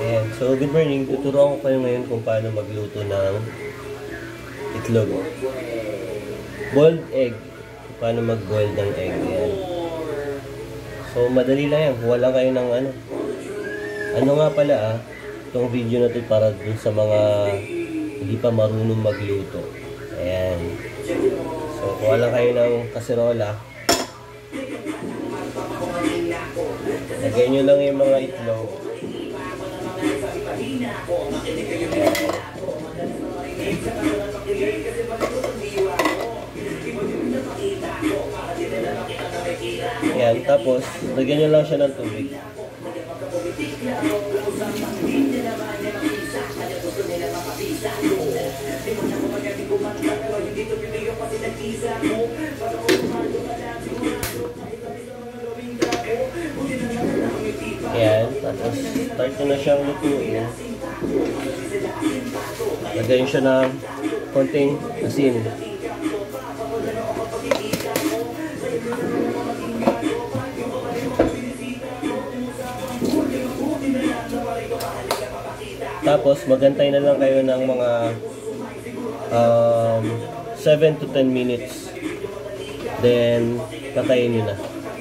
Ayan. So, good morning. Tuturuan ko kayo ngayon kung paano magluto ng itlog. Boiled egg. Paano mag-boil ng egg. Ayan. So, madali lang yan. Kuha lang kayo ng ano. Ano nga pala itong video na ito para dun sa mga hindi pa marunong magluto. Ayan. So, kuha lang kayo ng kaserola. Lagay nyo lang yung mga itlog. Ayan, tapos lagyan nyo lang siya ng tubig. Ayan, tapos start na siyang lutuin. Lagyan siya ng konting asin. Tapos magantay na lang kayo ng mga 7 to 10 minutes. Then patayin nyo na.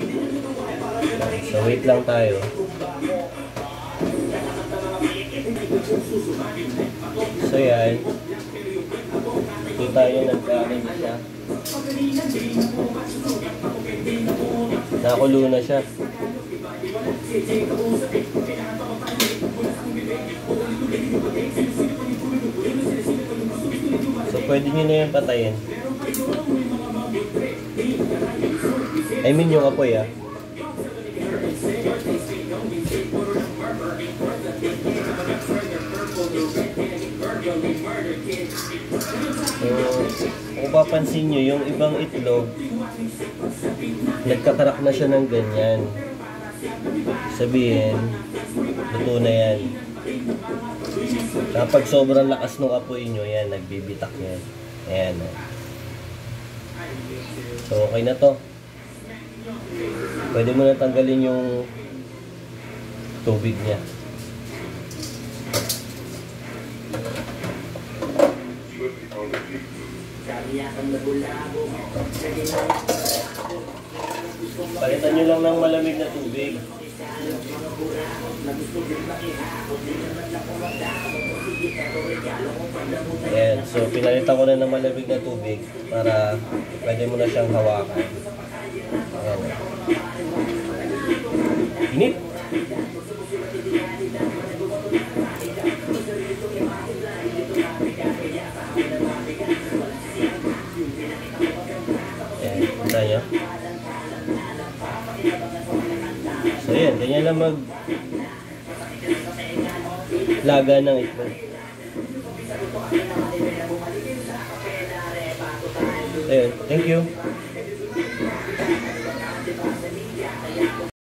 So wait lang tayo. So yan. Ito tayo nagkain siya. Nakulo na siya. So pwede nyo na yan patayin. I mean yung apoy So, kung papansin nyo, yung ibang itlog, nagkakarak na siya ng ganyan. Sabihin, luto na yan. Kapag sobrang lakas ng apoy nyo, yan, nagbibitak yan. Ayan. So, okay na to. Pwede mo na tanggalin yung tubig niya. Palitan nyo lang ng malamig na tubig. Ayan, so pinalitan ko na ng malamig na tubig para pwede mo na siyang hawakan. Ayan. Init! Ayan, punta nyo. So yan, ganyan lang mag laga ng itlog. Ayun, thank you.